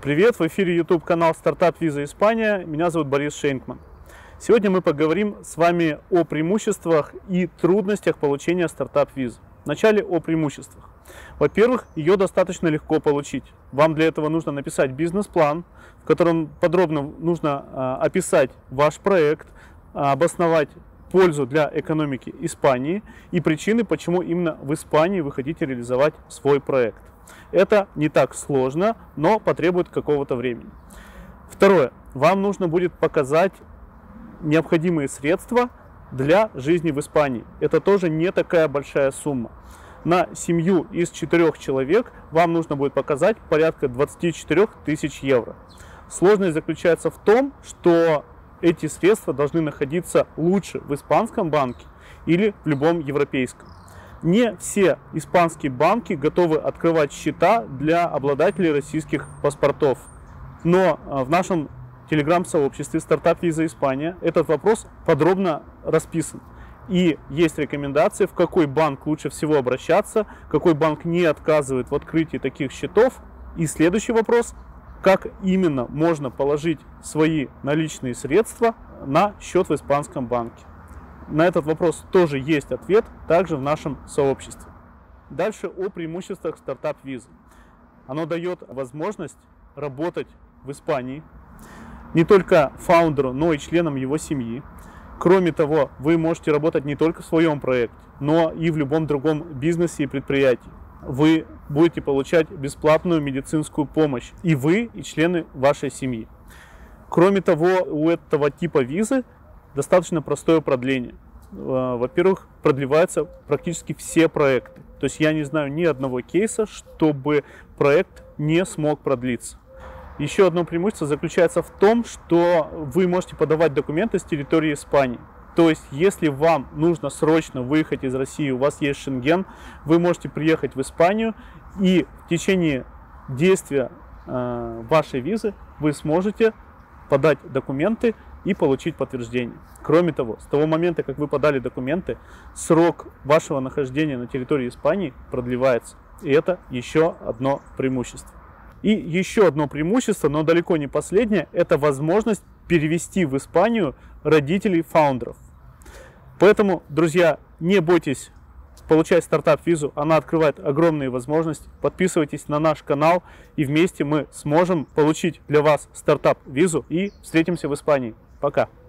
Привет, в эфире YouTube канал Startup Visa Испания. Меня зовут Борис Шенкман. Сегодня мы поговорим с вами о преимуществах и трудностях получения стартап-визы. Вначале о преимуществах. Во-первых, ее достаточно легко получить. Вам для этого нужно написать бизнес-план, в котором подробно нужно описать ваш проект, обосновать пользу для экономики Испании и причины, почему именно в Испании вы хотите реализовать свой проект. Это не так сложно, но потребует какого-то времени. Второе. Вам нужно будет показать необходимые средства для жизни в Испании. Это тоже не такая большая сумма. На семью из 4 человек вам нужно будет показать порядка 24 тысяч евро. Сложность заключается в том, что эти средства должны находиться лучше в испанском банке или в любом европейском. Не все испанские банки готовы открывать счета для обладателей российских паспортов. Но в нашем телеграм-сообществе Startup Visa Испания этот вопрос подробно расписан. И есть рекомендации, в какой банк лучше всего обращаться, какой банк не отказывает в открытии таких счетов. И следующий вопрос, как именно можно положить свои наличные средства на счет в испанском банке. На этот вопрос тоже есть ответ, также в нашем сообществе. Дальше о преимуществах стартап-визы. Оно дает возможность работать в Испании не только фаундеру, но и членам его семьи. Кроме того, вы можете работать не только в своем проекте, но и в любом другом бизнесе и предприятии. Вы будете получать бесплатную медицинскую помощь, и вы, и члены вашей семьи. Кроме того, у этого типа визы достаточно простое продление. Во-первых, продлеваются практически все проекты. То есть я не знаю ни одного кейса, чтобы проект не смог продлиться. Еще одно преимущество заключается в том, что вы можете подавать документы с территории Испании. То есть, если вам нужно срочно выехать из России, у вас есть Шенген, вы можете приехать в Испанию, и в течение действия вашей визы вы сможете подать документы и получить подтверждение. Кроме того, с того момента, как вы подали документы, срок вашего нахождения на территории Испании продлевается. И это еще одно преимущество. И еще одно преимущество, но далеко не последнее, это возможность перевести в Испанию родителей фаундеров. Поэтому, друзья, не бойтесь получать стартап-визу, она открывает огромные возможности. Подписывайтесь на наш канал, и вместе мы сможем получить для вас стартап-визу и встретимся в Испании. Пока!